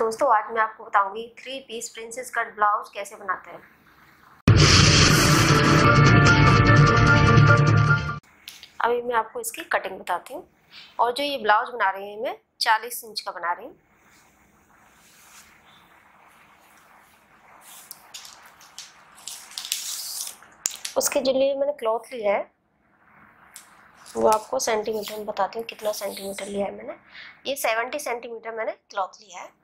दोस्तों आज मैं आपको बताऊंगी 3 पीस प्रिंसेस कट ब्लाउज कैसे बनाते हैं। अभी मैं आपको इसकी कटिंग बताती हूँ। और जो ये ब्लाउज बना रही हूँ मैं 40 इंच का बना रही हूँ। उसके जो लिए मैंने क्लॉथ लिया है वो आपको सेंटीमीटर में बताती हूँ कितना सेंटीमीटर लिया है मैंने। ये 70 सेंटीमीटर मैंने क्लॉथ लिया है।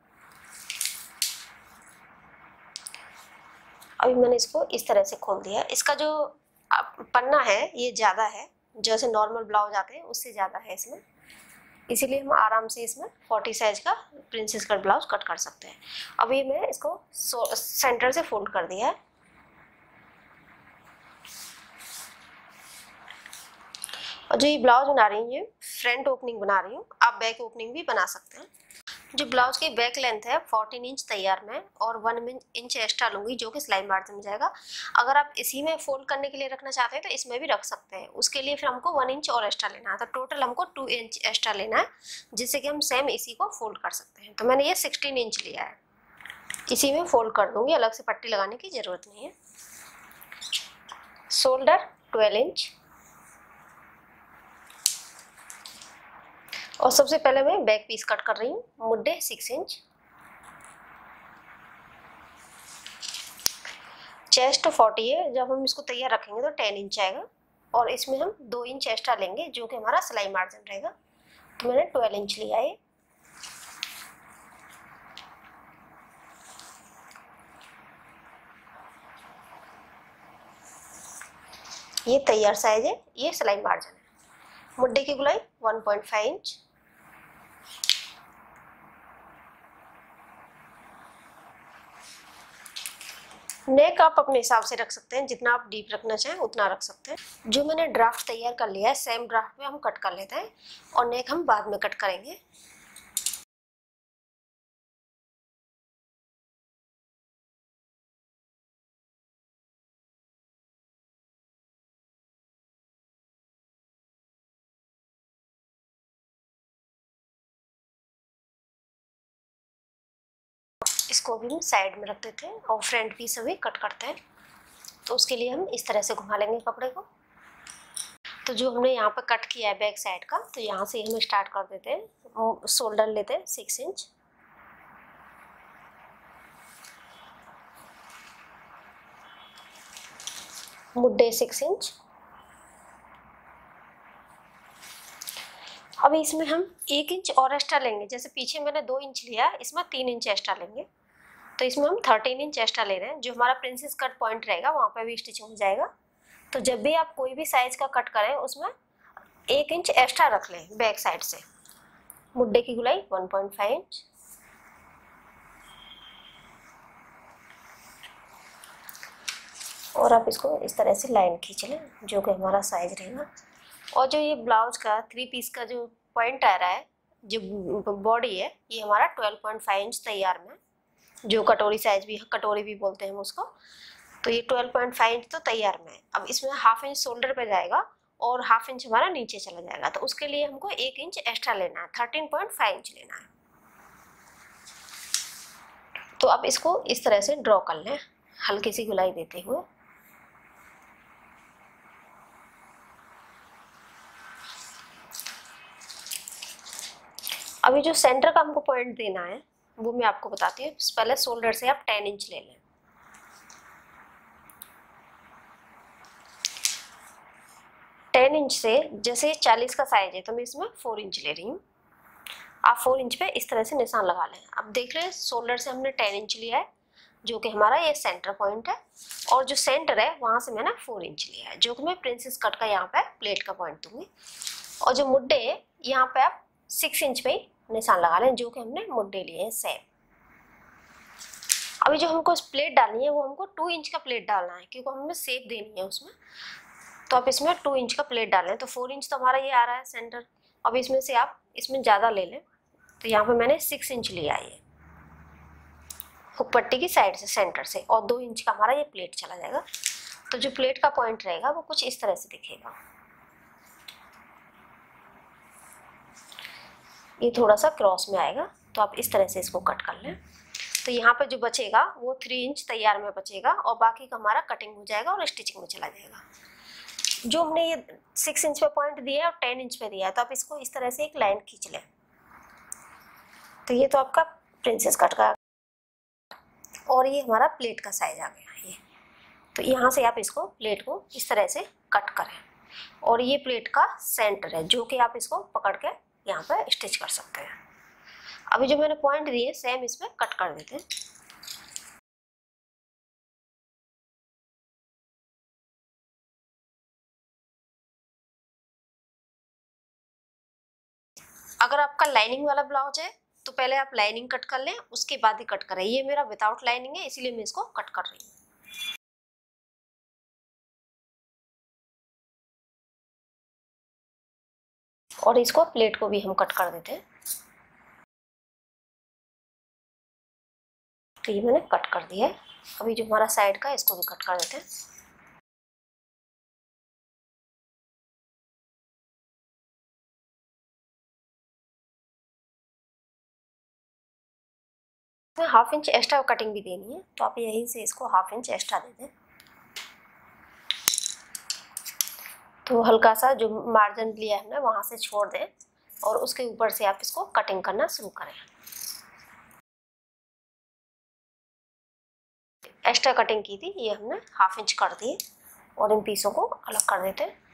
अभी मैंने इसको इस तरह से खोल दिया। इसका जो पन्ना है ये ज़्यादा है, जैसे नॉर्मल ब्लाउज आते हैं उससे ज़्यादा है इसमें, इसीलिए हम आराम से इसमें 40 साइज का प्रिंसेस कट ब्लाउज कट कर सकते हैं। अभी मैं इसको सेंटर से फोल्ड कर दिया है। और जो ये ब्लाउज बना रही हूँ ये फ्रंट ओपनिंग बना रही हूँ, आप बैक ओपनिंग भी बना सकते हैं। जो ब्लाउज की बैक लेंथ है 14 इंच तैयार में और 1 इंच एक्स्ट्रा लूंगी जो कि सिलाई मार्जिन में जाएगा। अगर आप इसी में फोल्ड करने के लिए रखना चाहते हैं तो इसमें भी रख सकते हैं। उसके लिए फिर हमको 1 इंच और एक्स्ट्रा लेना है, तो टोटल हमको 2 इंच एक्स्ट्रा लेना है, जिससे कि हम सेम इसी को फोल्ड कर सकते हैं। तो मैंने ये 16 इंच लिया है, इसी में फोल्ड कर दूंगी, अलग से पट्टी लगाने की जरूरत नहीं है। शोल्डर 12 इंच और सबसे पहले मैं बैक पीस कट कर रही हूँ। मुड्डे 6 इंच, चेस्ट 40 है। जब हम इसको तैयार रखेंगे तो 10 इंच आएगा और इसमें हम 2 इंच एक्स्ट्रा लेंगे जो कि हमारा सिलाई मार्जिन रहेगा। तो मैंने 12 इंच लिया है। ये तैयार साइज है, ये सिलाई मार्जिन है। मुड्डे की गुलाई 1.5 इंच, नेक आप अपने हिसाब से रख सकते हैं, जितना आप डीप रखना चाहें उतना रख सकते हैं। जो मैंने ड्राफ्ट तैयार कर लिया है सेम ड्राफ्ट में हम कट कर लेते हैं और नेक हम बाद में कट करेंगे। इसको भी हम साइड में रख देते हैं और फ्रंट पीस अभी कट करते हैं। तो उसके लिए हम इस तरह से घुमा लेंगे कपड़े को। तो जो हमने यहाँ पर कट किया है बैक साइड का, तो यहाँ से हम स्टार्ट कर देते हैं। शोल्डर लेते हैं 6 इंच, मुड्डे 6 इंच। अभी इसमें हम 1 इंच और एक्स्ट्रा लेंगे। जैसे पीछे मैंने 2 इंच लिया, इसमें 3 इंच एक्स्ट्रा लेंगे, तो इसमें हम 13 इंच एक्स्ट्रा ले रहे हैं। जो हमारा प्रिंसेस कट पॉइंट रहेगा वहाँ पे भी स्टिचिंग हो जाएगा। तो जब भी आप कोई भी साइज का कट करें उसमें 1 इंच एक्स्ट्रा रख लें बैक साइड से। मुड्डे की गुलाई 1.5 इंच, और आप इसको इस तरह से लाइन खींच लें जो कि हमारा साइज रहेगा। और जो ये ब्लाउज का 3 पीस का जो पॉइंट आ रहा है, जो बॉडी है, ये हमारा 12.5 इंच तैयार में, जो कटोरी साइज भी, कटोरी भी बोलते हैं उसको। तो ये 12.5 इंच तो तैयार में है। अब इसमें हाफ इंच शोल्डर पे जाएगा और हाफ इंच हमारा नीचे चला जाएगा, तो उसके लिए हमको 1 इंच एक्स्ट्रा लेना है, 13.5 इंच लेना है। तो अब इसको इस तरह से ड्रॉ कर लें हल्की सी गुलाई देते हुए। अभी जो सेंटर का हमको पॉइंट देना है वो मैं आपको बताती हूँ। पहले शोल्डर से आप 10 इंच ले लें। टेन इंच से, जैसे 40 का साइज है तो मैं इसमें 4 इंच ले रही हूँ। आप 4 इंच पे इस तरह से निशान लगा लें। अब देख रहे हैं शोल्डर से हमने 10 इंच लिया है जो कि हमारा ये सेंटर पॉइंट है, और जो सेंटर है वहां से मैंने 4 इंच लिया है जो कि मैं प्रिंसेस कट का यहाँ पे प्लेट का पॉइंट दूंगी। और जो मुड्डे है यहाँ पे आप 6 इंच पे ही निशान लगा लें जो कि हमने मुड्डे लिए हैं सेम। अभी जो हमको प्लेट डालनी है वो हमको 2 इंच का प्लेट डालना है क्योंकि हमें शेप देनी है उसमें। तो आप इसमें 2 इंच का प्लेट डालें। तो 4 इंच तो हमारा ये आ रहा है सेंटर। अब इसमें से आप इसमें ज़्यादा ले लें, तो यहाँ पे मैंने 6 इंच लिया है हुक पट्टी की साइड से सेंटर से, और 2 इंच का हमारा ये प्लेट चला जाएगा। तो जो प्लेट का पॉइंट रहेगा वो कुछ इस तरह से दिखेगा। ये थोड़ा सा क्रॉस में आएगा तो आप इस तरह से इसको कट कर लें। तो यहाँ पे जो बचेगा वो 3 इंच तैयार में बचेगा और बाकी का हमारा कटिंग हो जाएगा और स्टिचिंग में चला जाएगा। जो हमने ये 6 इंच पे पॉइंट दिया है और 10 इंच पे दिया है, तो आप इसको इस तरह से एक लाइन खींच लें। तो ये तो आपका प्रिंसेस कट का, और ये हमारा प्लेट का साइज आ गया ये। तो यहाँ से आप इसको प्लेट को इस तरह से कट करें, और ये प्लेट का सेंटर है जो कि आप इसको पकड़ के यहाँ पे स्टिच कर सकते हैं। अभी जो मैंने पॉइंट दिए सेम इसमें कट कर देते हैं। अगर आपका लाइनिंग वाला ब्लाउज है तो पहले आप लाइनिंग कट कर लें, उसके बाद ही कट करें। ये मेरा विदाउट लाइनिंग है इसीलिए मैं इसको कट कर रही हूँ। और इसको प्लेट को भी हम कट कर देते हैं। तो ये मैंने कट कर दिया है। अभी जो हमारा साइड का है इसको भी कट कर देते हैं। मैं 1/2 इंच एक्स्ट्रा कटिंग भी देनी है, तो आप यहीं से इसको 1/2 इंच एक्स्ट्रा दे दें। तो हल्का सा जो मार्जिन लिया है हमने वहां से छोड़ दें और उसके ऊपर से आप इसको कटिंग करना शुरू करें। एक्स्ट्रा कटिंग की थी ये हमने 1/2 इंच कर दिए और इन पीसों को अलग कर देते हैं।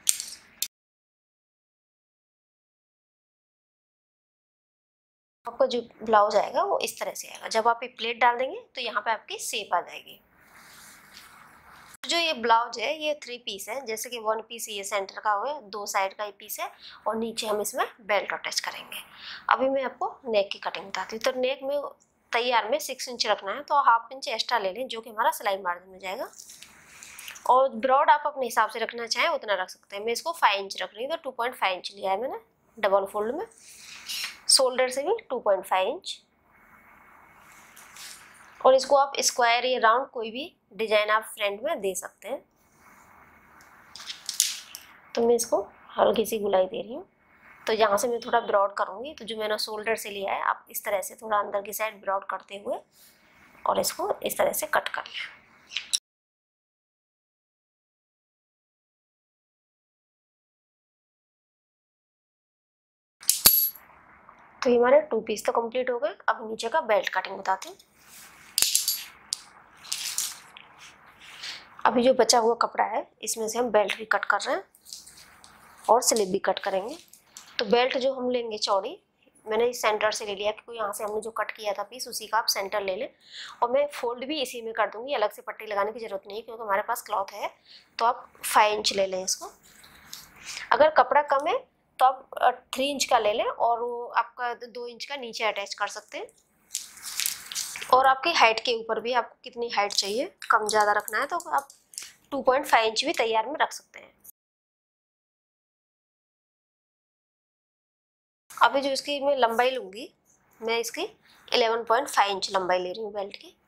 आपका जो ब्लाउज आएगा वो इस तरह से आएगा। जब आप ये प्लेट डाल देंगे तो यहाँ पे आपकी शेप आ जाएगी। जो ये ब्लाउज है ये 3 पीस है, जैसे कि 1 पीस ये सेंटर का हुआ है, 2 साइड का ये पीस है और नीचे हम इसमें बेल्ट अटैच करेंगे। अभी मैं आपको नेक की कटिंग बताती हूँ। तो नेक में तैयार में 6 इंच रखना है, तो 1/2 इंच एक्स्ट्रा ले लें जो कि हमारा सिलाई मार्जिन में जाएगा। और ब्रॉड आप अपने हिसाब से रखना चाहें उतना रख सकते हैं। मैं इसको 5 इंच रख रही हूँ, तो 2.5 इंच लिया है मैंने डबल फोल्ड में। शोल्डर से भी 2.5 इंच। और इसको आप स्क्वायर या राउंड कोई भी डिजाइन आप फ्रंट में दे सकते हैं। तो मैं इसको हल्की सी गुलाई दे रही हूँ। तो यहाँ से मैं थोड़ा ब्रॉड करूँगी, तो जो मैंने शोल्डर से लिया है आप इस तरह से थोड़ा अंदर की साइड ब्रॉड करते हुए और इसको इस तरह से कट कर लें। तो ये हमारे 2 पीस तो कंप्लीट हो गए। अब नीचे का बेल्ट कटिंग बताते हैं। अभी जो बचा हुआ कपड़ा है इसमें से हम बेल्ट भी कट कर रहे हैं और स्लिप भी कट करेंगे। तो बेल्ट जो हम लेंगे चौड़ी, मैंने इस सेंटर से ले लिया क्योंकि यहाँ से हमने जो कट किया था पीस उसी का आप सेंटर ले लें। और मैं फोल्ड भी इसी में कर दूंगी, अलग से पट्टी लगाने की जरूरत नहीं क्योंकि हमारे पास क्लॉथ है। तो आप 5 इंच ले लें इसको। अगर कपड़ा कम है तो आप 3 इंच का ले लें और वो आपका 2 इंच का नीचे अटैच कर सकते हैं। और आपकी हाइट के ऊपर भी आपको कितनी हाइट चाहिए, कम ज़्यादा रखना है तो आप 2.5 इंच भी तैयार में रख सकते हैं। अभी जो इसकी मैं लंबाई लूँगी, मैं इसकी 11.5 इंच लंबाई ले रही हूँ बेल्ट की।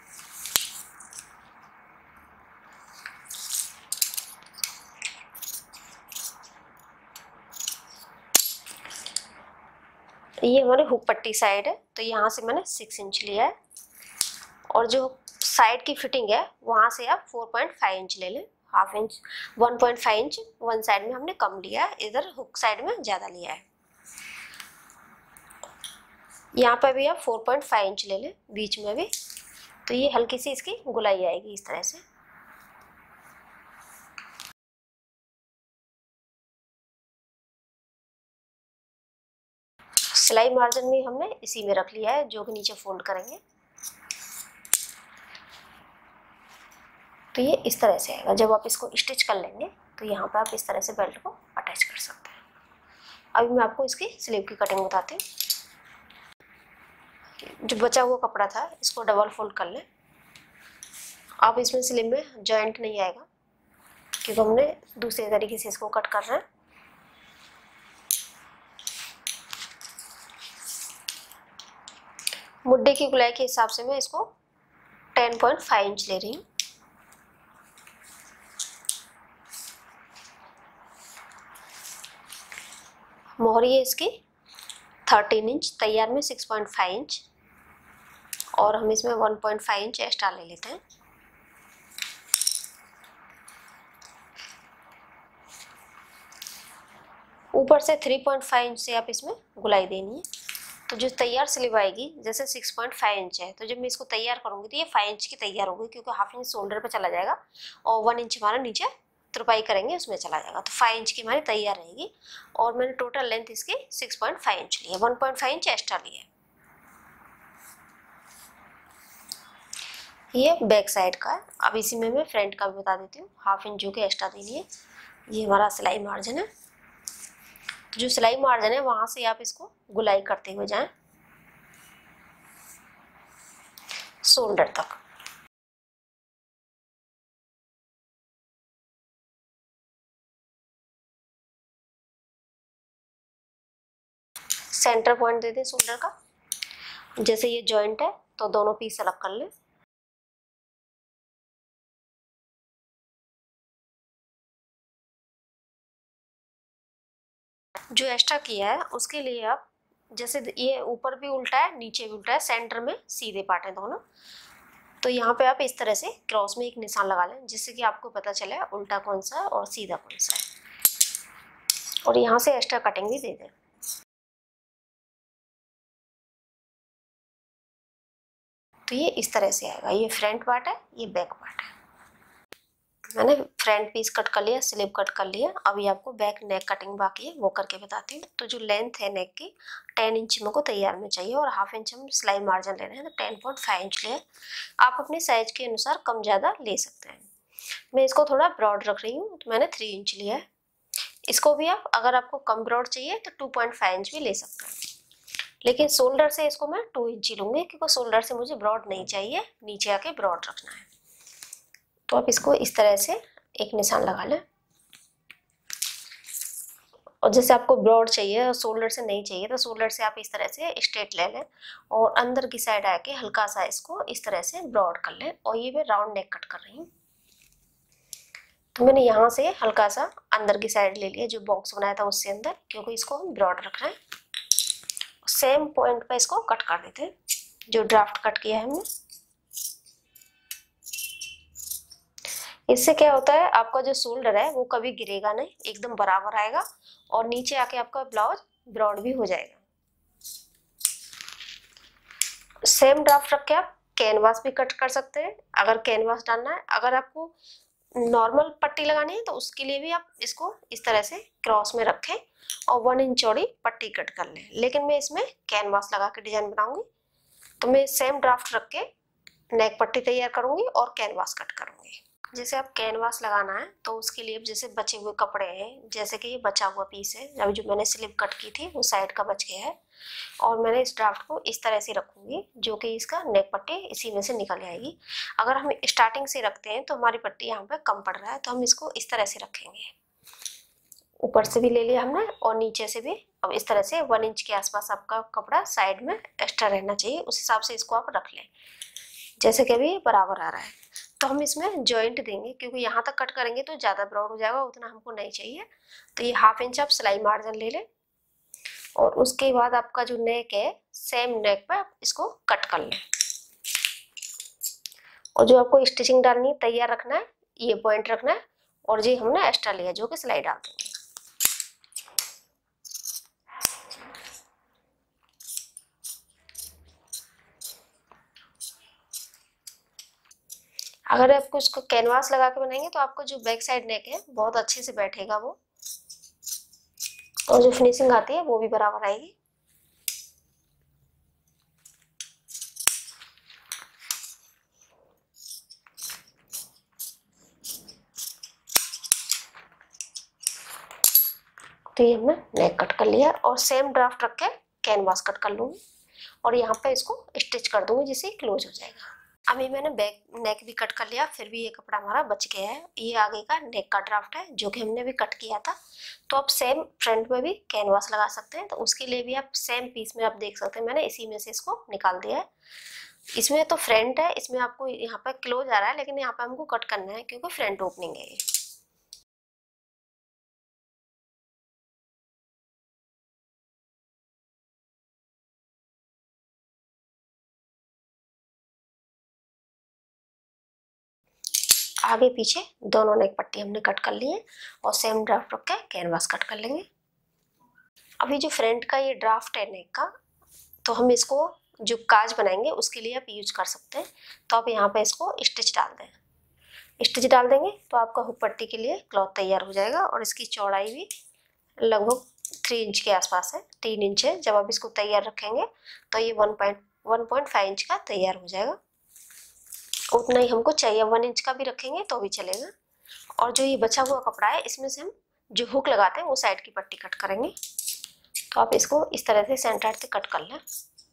ये हमारी हुक पट्टी साइड है, तो यहाँ से मैंने 6 इंच लिया है। और जो साइड की फिटिंग है वहाँ से आप 4.5 इंच ले लें। 1/2 इंच 1.5 इंच वन साइड में हमने कम लिया है, इधर हुक साइड में ज़्यादा लिया है। यहाँ पर भी आप 4.5 इंच ले लें बीच में भी। तो ये हल्की सी इसकी गुलाई आएगी इस तरह से। सिलाई मार्जिन भी हमने इसी में रख लिया है जो कि नीचे फोल्ड करेंगे। तो ये इस तरह से आएगा। जब आप इसको स्टिच कर लेंगे तो यहाँ पे आप इस तरह से बेल्ट को अटैच कर सकते हैं। अभी मैं आपको इसकी स्लीव की कटिंग बताती हूँ। जो बचा हुआ कपड़ा था इसको डबल फोल्ड कर लें। आप इसमें स्लीव में जॉइंट नहीं आएगा क्योंकि हमने दूसरे तरीके से इसको कट कर रहे हैं। मुड्ढे की गुलाई के हिसाब से मैं इसको 10.5 इंच ले रही हूँ। मोहरी है इसकी 13 इंच, तैयार में 6.5 इंच, और हम इसमें 1.5 इंच एक्स्ट्रा ले लेते हैं। ऊपर से 3.5 इंच से आप इसमें गुलाई देनी है। तो जो तैयार स्लीव आएगी, जैसे 6.5 इंच है, तो जब मैं इसको तैयार करूंगी तो ये 5 इंच की तैयार होगी, क्योंकि हाफ इंच शोल्डर पे चला जाएगा और 1 इंच हमारा नीचे तुरपाई करेंगे उसमें चला जाएगा, तो 5 इंच की हमारी तैयार रहेगी। और मैंने टोटल लेंथ इसकी 6.5 इंच ली है, 1.5 इंच एक्स्ट्रा ली है। ये बैक साइड का है। अब इसी में मैं फ्रंट का भी बता देती हूँ। हाफ इंच जो कि एक्स्ट्रा देनी है। ये हमारा सिलाई मार्जिन है। जो सिलाई मार्जिन है वहां से आप इसको गुलाई करते हुए जाएं शोल्डर तक। सेंटर पॉइंट दे दें शोल्डर का। जैसे ये जॉइंट है तो दोनों पीस अलग कर लें। जो एक्स्ट्रा किया है उसके लिए आप, जैसे ये ऊपर भी उल्टा है नीचे भी उल्टा है, सेंटर में सीधे पार्ट है दोनों, तो यहाँ पे आप इस तरह से क्रॉस में एक निशान लगा लें, जिससे कि आपको पता चले उल्टा कौन सा है और सीधा कौन सा है। और यहाँ से एक्स्ट्रा कटिंग भी दे दें। तो ये इस तरह से आएगा। ये फ्रंट पार्ट है, ये बैक पार्ट है। मैंने फ्रंट पीस कट कर लिया, स्लीव कट कर लिया। अभी आपको बैक नेक कटिंग बाकी है, वो करके बताती हूँ। तो जो लेंथ है नेक की 10 इंच मेरे को तैयार में चाहिए, और हाफ इंच हम सिलाई मार्जिन ले रहे हैं, तो 10.5 इंच ले। आप अपने साइज के अनुसार कम ज़्यादा ले सकते हैं। मैं इसको थोड़ा ब्रॉड रख रही हूँ, तो मैंने 3 इंच लिया है। इसको भी आप, अगर आपको कम ब्रॉड चाहिए तो 2.5 इंच भी ले सकते हैं, लेकिन शोल्डर से इसको मैं 2 इंच ही लूँगी, क्योंकि शोल्डर से मुझे ब्रॉड नहीं चाहिए, नीचे आके ब्रॉड रखना है। तो आप इसको इस तरह से एक निशान लगा लें। और जैसे आपको ब्रॉड चाहिए और शोल्डर से नहीं चाहिए, तो शोल्डर से आप इस तरह से स्ट्रेट ले लें, और अंदर की साइड आके हल्का सा इसको इस तरह से ब्रॉड कर लें। और ये मैं राउंड नेक कट कर रही हूँ, तो मैंने यहाँ से हल्का सा अंदर की साइड ले लिया, जो बॉक्स बनाया था उससे अंदर, क्योंकि इसको हम ब्रॉड रख रहे हैं। सेम पॉइंट पे इसको कट कर देते हैं, जो ड्राफ्ट कट किया है हमने। इससे क्या होता है, आपका जो शोल्डर है वो कभी गिरेगा नहीं, एकदम बराबर आएगा, और नीचे आके आपका ब्लाउज ब्रॉड भी हो जाएगा। सेम ड्राफ्ट रख के आप कैनवास भी कट कर सकते हैं, अगर कैनवास डालना है। अगर आपको नॉर्मल पट्टी लगानी है तो उसके लिए भी आप इसको इस तरह से क्रॉस में रखें और 1 इंच चौड़ी पट्टी कट कर लें। लेकिन मैं इसमें कैनवास लगा के डिजाइन बनाऊंगी, तो मैं सेम ड्राफ्ट रख के नेक पट्टी तैयार करूंगी और कैनवास कट करूंगी। जैसे आप कैनवास लगाना है तो उसके लिए जैसे बचे हुए कपड़े हैं, जैसे कि ये बचा हुआ पीस है, अभी जो मैंने स्लिप कट की थी वो साइड का बच गया है, और मैंने इस ड्राफ्ट को इस तरह से रखूंगी, जो कि इसका नेक पट्टी इसी में से निकल आएगी। अगर हम स्टार्टिंग से रखते हैं तो हमारी पट्टी यहाँ पे कम पड़ रहा है, तो हम इसको इस तरह से रखेंगे। ऊपर से भी ले लिया हमने और नीचे से भी। अब इस तरह से 1 इंच के आसपास आपका कपड़ा साइड में एक्स्ट्रा रहना चाहिए, उस हिसाब से इसको आप रख लें, जैसे कि अभी बराबर आ रहा है। तो हम इसमें जॉइंट देंगे, क्योंकि यहाँ तक कट करेंगे तो ज़्यादा ब्रॉड हो जाएगा, उतना हमको नहीं चाहिए। तो ये हाफ इंच आप सिलाई मार्जिन ले लें, और उसके बाद आपका जो नेक है सेम नेक पे आप इसको कट कर लें। और जो आपको स्टिचिंग डालनी है, तैयार रखना है, ये पॉइंट रखना है, और ये हमने एक्स्ट्रा लिया जो कि सिलाई डाल देंगे। अगर आपको इसको कैनवास लगा के बनाएंगे तो आपको जो बैक साइड नेक है बहुत अच्छे से बैठेगा वो, और जो फिनिशिंग आती है वो भी बराबर आएगी। तो ये हमने नेक कट कर लिया, और सेम ड्राफ्ट रख के कैनवास कट कर लूंगी, और यहाँ पे इसको स्टिच कर दूंगी, जिससे क्लोज हो जाएगा। अभी मैंने बैक नेक भी कट कर लिया, फिर भी ये कपड़ा हमारा बच गया है। ये आगे का नेक का ड्राफ्ट है जो कि हमने भी कट किया था। तो आप सेम फ्रंट में भी कैनवास लगा सकते हैं, तो उसके लिए भी आप सेम पीस में आप देख सकते हैं, मैंने इसी में से इसको निकाल दिया है। इसमें तो फ्रंट है, इसमें आपको यहाँ पर क्लोज आ रहा है, लेकिन यहाँ पर हमको कट करना है क्योंकि फ्रंट ओपनिंग है ये। आगे पीछे दोनों नेक पट्टी हमने कट कर ली है और सेम ड्राफ्ट रख के कैनवास कट कर लेंगे। अभी जो फ्रंट का ये ड्राफ्ट है नेक का, तो हम इसको जो काज बनाएंगे उसके लिए आप यूज कर सकते हैं। तो आप यहाँ पे इसको स्टिच डाल दें। स्टिच डाल देंगे तो आपका हुक पट्टी के लिए क्लॉथ तैयार हो जाएगा और इसकी चौड़ाई भी लगभग 3 इंच के आसपास है, 3 इंच है। जब आप इसको तैयार रखेंगे तो ये 1.5 इंच का तैयार हो जाएगा। उतना ही हमको चाहिए, 1 इंच का भी रखेंगे तो भी चलेगा। और जो ये बचा हुआ कपड़ा है इसमें से हम जो हुक लगाते हैं वो साइड की पट्टी कट करेंगे। तो आप इसको इस तरह से सेंटर से कट कर लें।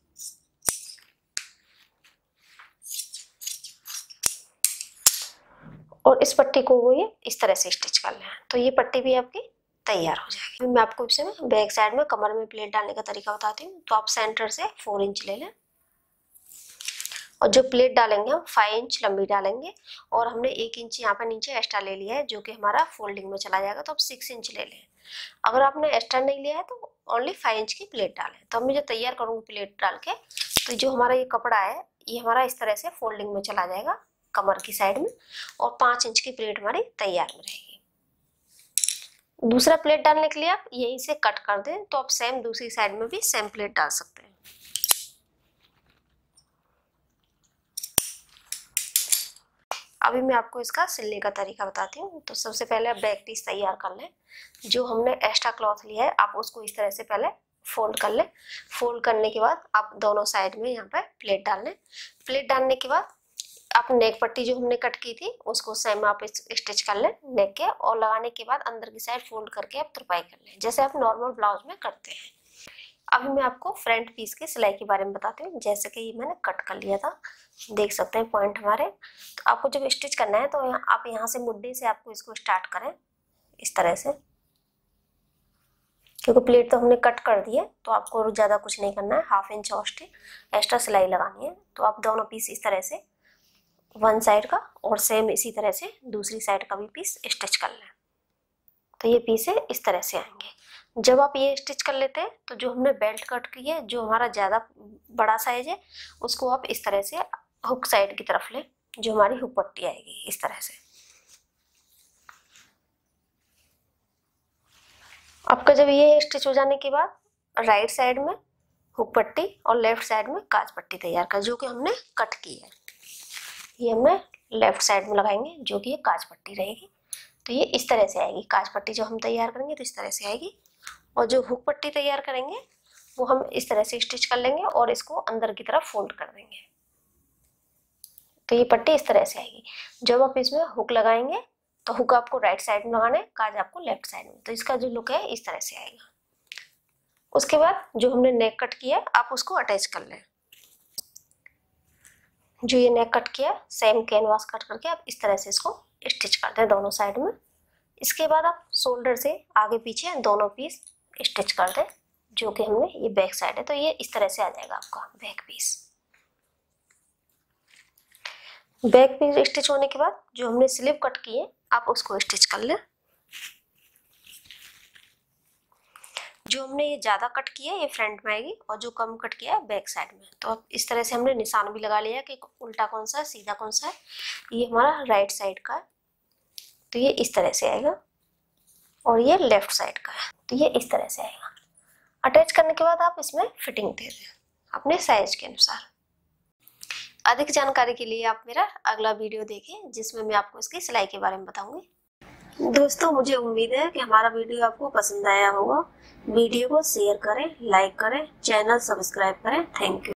और इस पट्टी को वो ये इस तरह से स्टिच कर लें तो ये पट्टी भी आपकी तैयार हो जाएगी। मैं आपको इसमें बैक साइड में कमर में प्लेट डालने का तरीका बताती हूँ। तो आप सेंटर से 4 इंच ले लें और जो प्लेट डालेंगे हम 5 इंच लंबी डालेंगे और हमने 1 इंच यहाँ पर नीचे एक्स्ट्रा ले लिया है जो कि हमारा फोल्डिंग में चला जाएगा। तो आप 6 इंच ले लें। अगर आपने एक्स्ट्रा नहीं लिया है तो ओनली 5 इंच की प्लेट डालें। तो मैं जो तैयार करूँगी प्लेट डाल के, तो जो हमारा ये कपड़ा है ये हमारा इस तरह से फोल्डिंग में चला जाएगा कमर की साइड में और 5 इंच की प्लेट हमारी तैयार में रहेगी। दूसरा प्लेट डालने के लिए आप यहीं से कट कर दें तो आप सेम दूसरी साइड में भी सेम प्लेट डाल सकते हैं। अभी मैं आपको इसका सिलने का तरीका बताती हूँ। तो सबसे पहले आप बैक पीस तैयार कर लें। जो हमने एक्स्ट्रा क्लॉथ लिया है आप उसको इस तरह से पहले फोल्ड कर लें। फोल्ड करने के बाद आप दोनों साइड में यहाँ पर प्लेट डाल लें। प्लेट डालने के बाद आप नेक पट्टी जो हमने कट की थी उसको सेम आप स्टिच कर लें नेक के, और लगाने के बाद अंदर की साइड फोल्ड करके आप तुरपाई कर लें जैसे आप नॉर्मल ब्लाउज में करते हैं। अभी मैं आपको फ्रंट पीस की सिलाई के बारे में बताती हूँ। जैसे कि ये मैंने कट कर लिया था, देख सकते हैं पॉइंट हमारे। तो आपको जब स्टिच करना है तो आप यहाँ से मुड्ढे से आपको इसको स्टार्ट करें इस तरह से, क्योंकि प्लेट तो हमने कट कर दी है तो आपको ज़्यादा कुछ नहीं करना है। 1/2 इंच एक्स्ट्रा सिलाई लगानी है। तो आप दोनों पीस इस तरह से वन साइड का और सेम इसी तरह से दूसरी साइड का भी पीस स्टिच कर लें। तो ये पीस है इस तरह से आएंगे। जब आप ये स्टिच कर लेते हैं तो जो हमने बेल्ट कट की है, जो हमारा ज़्यादा बड़ा साइज है, उसको आप इस तरह से हुक साइड की तरफ लें, जो हमारी हुक पट्टी आएगी इस तरह से। आपका जब ये स्टिच हो जाने के बाद राइट साइड में हुक पट्टी और लेफ्ट साइड में काज पट्टी तैयार कर, जो कि हमने कट की है, ये हमें लेफ्ट साइड में लगाएंगे जो कि ये काज पट्टी रहेगी। तो ये इस तरह से आएगी। काज पट्टी जो हम तैयार करेंगे तो इस तरह से आएगी, और जो हुक पट्टी तैयार करेंगे वो हम इस तरह से स्टिच कर लेंगे और इसको अंदर की तरफ फोल्ड कर देंगे। तो ये पट्टी इस तरह से आएगी। जब आप इसमें हुक लगाएंगे तो हुक आपको राइट साइड में लगाना है, काज आपको लेफ्ट साइड में। तो इसका जो लुक है इस तरह से आएगा। उसके बाद जो हमने नेक कट किया आप उसको अटैच कर लें। जो ये नेक कट किया सेम कैनवास कट करके आप इस तरह से इसको स्टिच कर दें दोनों साइड में। इसके बाद आप शोल्डर से आगे पीछे दोनों पीस स्टिच कर दें, जो कि हमने ये बैक साइड है। तो ये इस तरह से आ जाएगा आपका back piece. Back piece stitch होने के बाद जो हमने स्लीव कट की है आप उसको स्टिच कर लें। जो हमने ये ज़्यादा कट किया है ये फ्रंट में आएगी और जो कम कट किया है बैक साइड में। तो अब इस तरह से हमने निशान भी लगा लिया कि उल्टा कौन सा है सीधा कौन सा है। ये हमारा राइट साइड का है तो ये इस तरह से आएगा, और ये लेफ्ट साइड का है तो ये इस तरह से आएगा। अटैच करने के बाद आप इसमें फिटिंग दे दें अपने साइज के अनुसार। अधिक जानकारी के लिए आप मेरा अगला वीडियो देखें जिसमें मैं आपको इसकी सिलाई के बारे में बताऊंगी। दोस्तों, मुझे उम्मीद है कि हमारा वीडियो आपको पसंद आया होगा। वीडियो को शेयर करें, लाइक करें, चैनल सब्सक्राइब करें। Thank you.